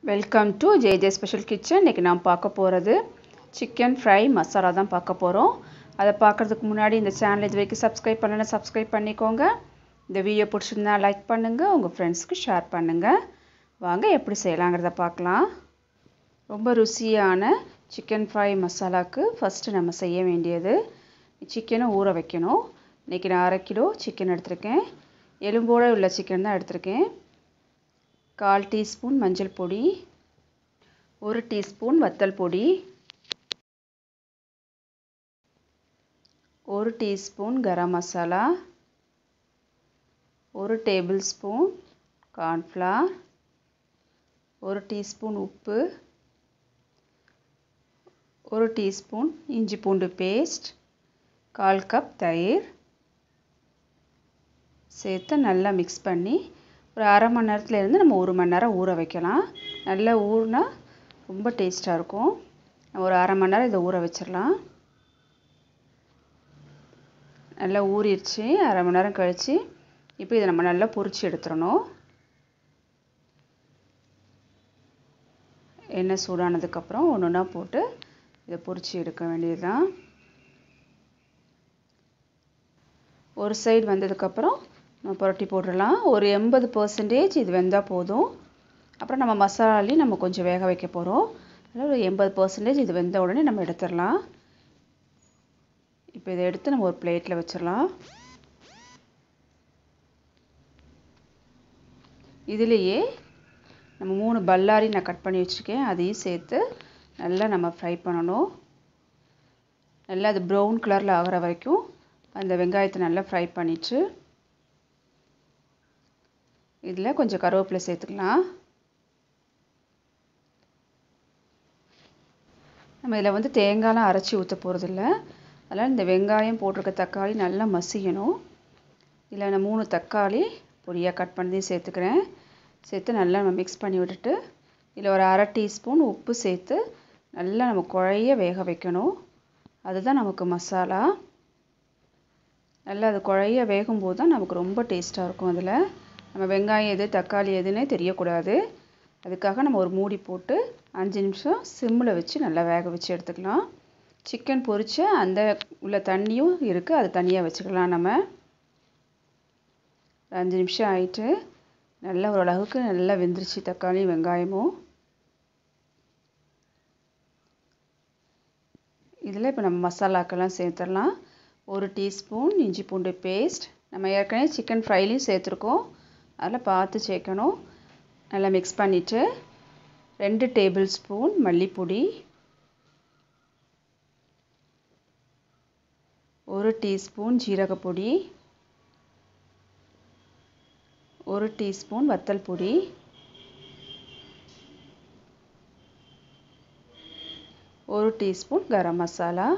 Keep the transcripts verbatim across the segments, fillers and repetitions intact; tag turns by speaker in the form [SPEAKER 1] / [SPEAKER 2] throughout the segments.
[SPEAKER 1] Welcome to J J special kitchen. இன்றைக்கி நான் பார்க்க போகிறது சிக்கன் ஃப்ரை மசாலா தான் பார்க்க போகிறோம். அதை பார்க்குறதுக்கு முன்னாடி இந்த சேனல் இது வரைக்கும் சப்ஸ்கிரைப் பண்ணலைன்னா சப்ஸ்கிரைப் பண்ணிக்கோங்க. இந்த வீடியோ பிடிச்சிருந்தா லைக் பண்ணுங்கள், உங்கள் ஃப்ரெண்ட்ஸ்க்கு ஷேர் பண்ணுங்கள். வாங்க எப்படி செய்யலாங்கிறத பார்க்கலாம். ரொம்ப ருசியான சிக்கன் ஃப்ரை மசாலாவுக்கு ஃபஸ்ட்டு நம்ம செய்ய வேண்டியது சிக்கனை ஊற வைக்கணும். இன்றைக்கி நான் அரை கிலோ சிக்கன் எடுத்திருக்கேன். எலும்போடு உள்ள சிக்கன் தான் எடுத்திருக்கேன். கால் டீஸ்பூன் மஞ்சள் பொடி, ஒரு டீஸ்பூன் வத்தல் பொடி, ஒரு டீஸ்பூன் கரம் மசாலா, ஒரு டேபிள் ஸ்பூன் கார்ன்ஃப்ளவர், ஒரு டீஸ்பூன் உப்பு, ஒரு டீஸ்பூன் இஞ்சி பூண்டு பேஸ்ட், கால் கப் தயிர் சேர்த்து நல்லா மிக்ஸ் பண்ணி ஒரு அரை மணி நேரத்துலேருந்து நம்ம ஒரு மணி நேரம் ஊற வைக்கலாம். நல்லா ஊறினா ரொம்ப டேஸ்ட்டாக இருக்கும். ஒரு அரை மணி நேரம் இதை ஊற வச்சிடலாம். நல்லா ஊறிடுச்சு. அரை மணி நேரம் கழித்து இப்போ இதை நம்ம நல்லா பொரிச்சு எடுத்துடணும். எண்ணெய் சூடானதுக்கப்புறம் ஒன்று ஒன்றா போட்டு இதை பொரிச்சு எடுக்க வேண்டியது தான். ஒரு சைடு வந்ததுக்கப்புறம் நம்ம புரட்டி போட்டுடலாம். ஒரு எண்பது பர்சன்டேஜ் இது வெந்தால் போதும். அப்புறம் நம்ம மசாலாலையும் நம்ம கொஞ்சம் வேக வைக்க போகிறோம். அதனால் ஒரு எண்பது பர்சன்டேஜ் இது வெந்த உடனே நம்ம எடுத்துடலாம். இப்போ இதை எடுத்து நம்ம ஒரு பிளேட்டில் வச்சிடலாம். இதுலேயே நம்ம மூணு பல்லாரி நான் கட் பண்ணி வச்சுருக்கேன், அதையும் சேர்த்து நல்லா நம்ம ஃப்ரை பண்ணணும். நல்லா அது ப்ரௌன் கலரில் ஆகிற வரைக்கும் அந்த வெங்காயத்தை நல்லா ஃப்ரை பண்ணிட்டு இதில் கொஞ்சம் கருவேப்பிலை சேர்த்துக்கலாம். நம்ம இதில் வந்து தேங்காய்லாம் அரைச்சி ஊற்ற போகிறதில்ல. அதனால் இந்த வெங்காயம் போட்டிருக்க தக்காளி நல்லா மசியணும். இதில் நான் மூணு தக்காளி பொடியாக கட் பண்ணி சேர்த்துக்கிறேன். சேர்த்து நல்லா நம்ம மிக்ஸ் பண்ணி விட்டுட்டு இதில் ஒரு அரை டீஸ்பூன் உப்பு சேர்த்து நல்லா நம்ம குழைய வேக வைக்கணும். அதுதான் நமக்கு மசாலா. நல்லா அது குழைய வேகும்போது தான் நமக்கு ரொம்ப டேஸ்ட்டாக இருக்கும். அதில் நம்ம வெங்காயம் எது தக்காளி எதுன்னே தெரியக்கூடாது. அதுக்காக நம்ம ஒரு மூடி போட்டு அஞ்சு நிமிஷம் சிம்மில் வச்சு நல்லா வேக வச்சு எடுத்துக்கலாம். சிக்கன் பொரிச்ச அந்த உள்ள தண்ணியும் இருக்குது, அது தனியாக வச்சுக்கலாம். நம்ம அஞ்சு நிமிஷம் ஆயிட்டு நல்லா ஓரளவுக்கு நல்லா வெந்துருச்சு தக்காளி வெங்காயமும். இதில் இப்போ நம்ம மசாலாக்கெல்லாம் சேர்த்துடலாம். ஒரு டீஸ்பூன் இஞ்சி பூண்டு பேஸ்ட், நம்ம ஏற்கனவே சிக்கன் ஃப்ரைலையும் சேர்த்துருக்கோம், அதில் பார்த்து சேர்க்கணும். நல்லா மிக்ஸ் பண்ணிவிட்டு ரெண்டு டேபிள் ஸ்பூன் மல்லிப்பொடி, ஒரு டீஸ்பூன் ஜீரகப்பொடி, ஒரு டீஸ்பூன் வத்தல் பொடி, ஒரு டீஸ்பூன் கரம் மசாலா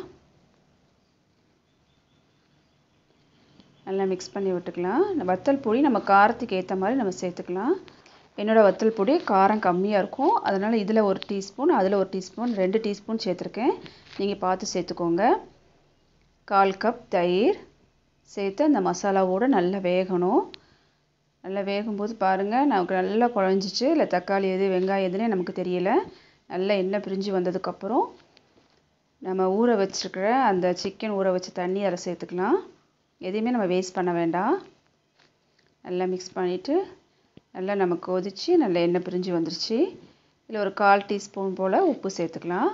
[SPEAKER 1] நல்லா மிக்ஸ் பண்ணி விட்டுக்கலாம். வத்தல் பொடி நம்ம காரத்துக்கு ஏற்ற மாதிரி நம்ம சேர்த்துக்கலாம். என்னோடய வத்தல் பொடி காரம் கம்மியாக இருக்கும், அதனால் இதில் ஒரு டீஸ்பூன் அதில் ஒரு டீஸ்பூன் ரெண்டு டீஸ்பூன் சேர்த்துருக்கேன். நீங்கள் பார்த்து சேர்த்துக்கோங்க. கால் கப் தயிர் சேர்த்து அந்த மசாலாவோடு நல்லா வேகணும். நல்லா வேகும்போது பாருங்கள் நமக்கு நல்லா குழஞ்சிச்சு. இல்லை தக்காளி எது வெங்காயம் எதுன்னே நமக்கு தெரியல. நல்லா எண்ணெய் பிரிஞ்சு வந்ததுக்கப்புறம் நம்ம ஊற வச்சுருக்கிற அந்த சிக்கன் ஊற வச்ச தண்ணி அதில் சேர்த்துக்கலாம். எதையுமே நம்ம வேஸ்ட் பண்ண வேண்டாம். நல்லா மிக்ஸ் பண்ணிவிட்டு நல்லா நம்ம கொதித்து நல்லா எண்ணெய் பிரிஞ்சு வந்துருச்சு. இதில் ஒரு கால் டீஸ்பூன் போல் உப்பு சேர்த்துக்கலாம்.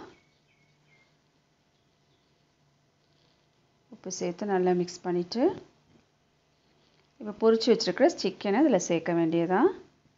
[SPEAKER 1] உப்பு சேர்த்து நல்லா மிக்ஸ் பண்ணிவிட்டு இப்போ பொரிச்சு வச்சுருக்கிற சிக்கனை இதில் சேர்க்க வேண்டியதான்.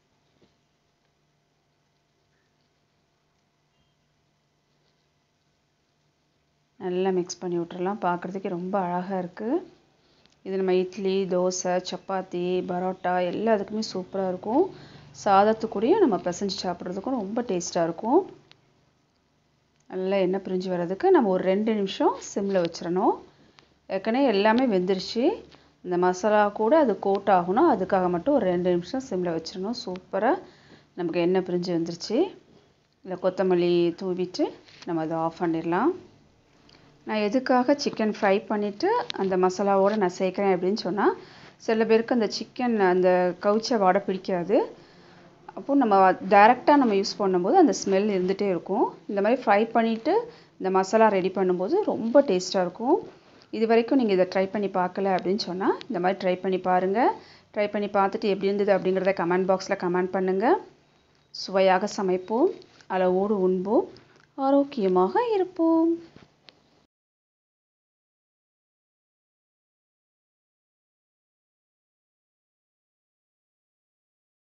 [SPEAKER 1] நல்லா மிக்ஸ் பண்ணி விட்டுறலாம். பார்க்குறதுக்கே ரொம்ப அழகாக இருக்குது. இது நம்ம இட்லி தோசை சப்பாத்தி பரோட்டா எல்லாத்துக்குமே சூப்பராக இருக்கும். சாதத்துக்குடியும் நம்ம பிசைஞ்சு சாப்பிட்றதுக்கும் ரொம்ப டேஸ்ட்டாக இருக்கும். நல்லா எண்ணெய் பிரிஞ்சு வர்றதுக்கு நம்ம ஒரு ரெண்டு நிமிஷம் சிம்மில் வச்சிடணும். ஏற்கனவே எல்லாமே வெந்துருச்சு. இந்த மசாலா கூட அது கோட் ஆகணும், அதுக்காக மட்டும் ஒரு ரெண்டு நிமிஷம் சிம்மில் வச்சிடணும். சூப்பராக நமக்கு எண்ணெய் பிரிஞ்சு வந்துருச்சு. இதில் கொத்தமல்லி தூவிட்டு நம்ம அதை ஆஃப் பண்ணிடலாம். நான் எதுக்காக சிக்கன் ஃப்ரை பண்ணிவிட்டு அந்த மசாலாவோடு நான் சேர்க்குறேன் அப்படின்னு சொன்னால், சில பேருக்கு அந்த சிக்கன் அந்த கவுச்ச வாடை பிடிக்காது. அப்போது நம்ம டைரெக்டாக நம்ம யூஸ் பண்ணும்போது அந்த ஸ்மெல் இருந்துகிட்டே இருக்கும். இந்த மாதிரி ஃப்ரை பண்ணிவிட்டு இந்த மசாலா ரெடி பண்ணும்போது ரொம்ப டேஸ்ட்டாக இருக்கும். இது வரைக்கும் நீங்கள் இதை ட்ரை பண்ணி பார்க்கல அப்படின்னு சொன்னால் இந்த மாதிரி ட்ரை பண்ணி பாருங்கள். ட்ரை பண்ணி பார்த்துட்டு எப்படி இருந்தது அப்படிங்கிறத கமெண்ட் பாக்ஸில் கமெண்ட் பண்ணுங்கள். சுவையாக சமைப்போம், அளவோடு உண்போம், ஆரோக்கியமாக இருப்போம்.